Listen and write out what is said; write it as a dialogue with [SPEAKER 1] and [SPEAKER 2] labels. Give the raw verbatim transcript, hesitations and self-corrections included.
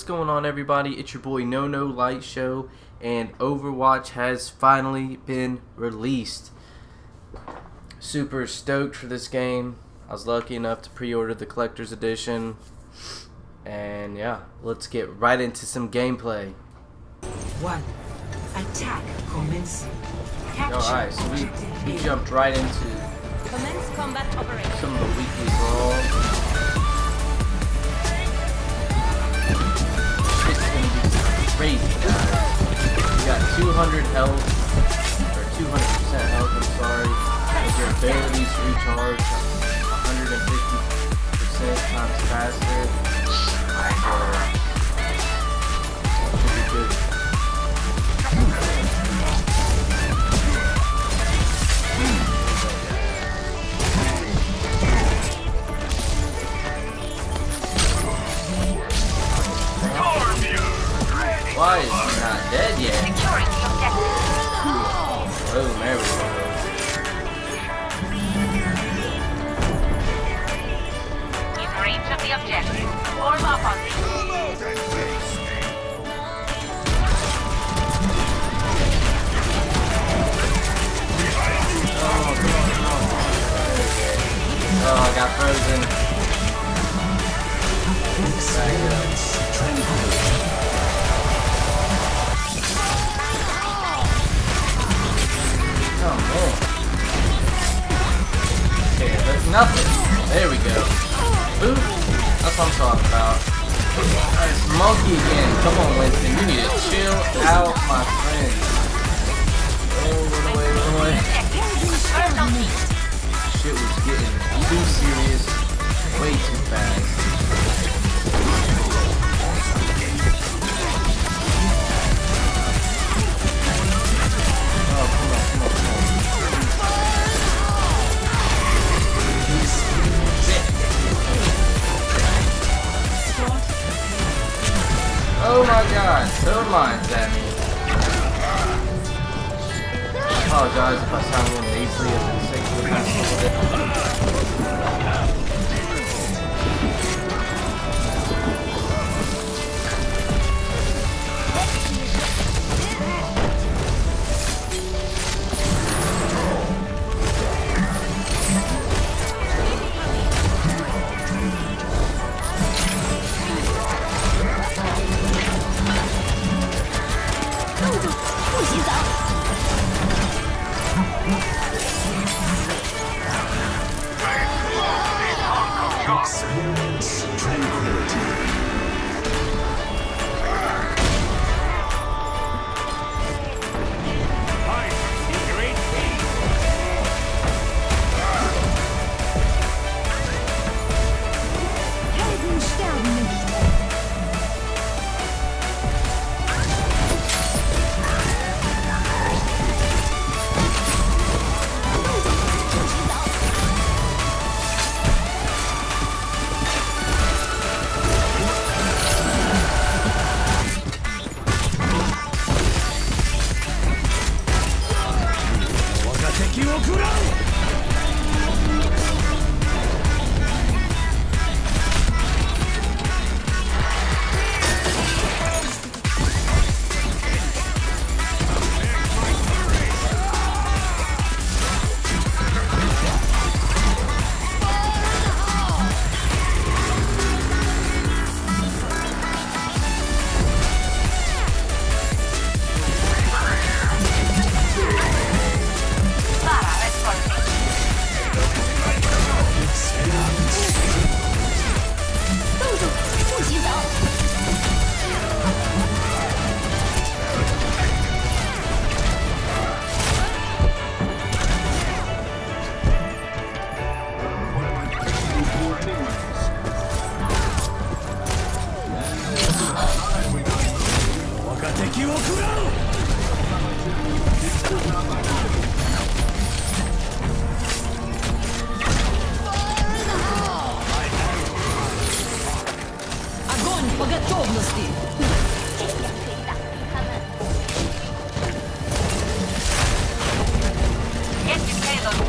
[SPEAKER 1] What's going on, everybody? It's your boy No No Light Show, and Overwatch has finally been released. Super stoked for this game. I was lucky enough to pre-order the collector's edition, and yeah, let's get right into some gameplay.
[SPEAKER 2] One. Attack commencing.
[SPEAKER 1] Alright, so we, we jumped right into
[SPEAKER 3] Commence combat operation.
[SPEAKER 1] some of the weekly brawls. It's gonna be crazy, guys. You got two hundred health, or two hundred percent health, I'm sorry. With your abilities to recharge one hundred fifty percent times faster. So, should be good. Why is he not dead yet? Oh, there we go.
[SPEAKER 3] In range of the objective. Form up on me.
[SPEAKER 1] Oh, oh, I got frozen. Back it up. Oh man. Okay, there's nothing. There we go. Boop. That's what I'm talking about. Alright, it's monkey again. Come on, Winston. You need to chill out, my friend. Oh, run away, run away. Shit was getting too serious. Way too fast. Oh my god, throw lines at me. I apologize if I sound a little nasally as I'm sick of the past little bit.
[SPEAKER 4] Experience tranquility.
[SPEAKER 5] Helden sterben nicht.
[SPEAKER 2] Огонь по готовности!
[SPEAKER 3] Get the payload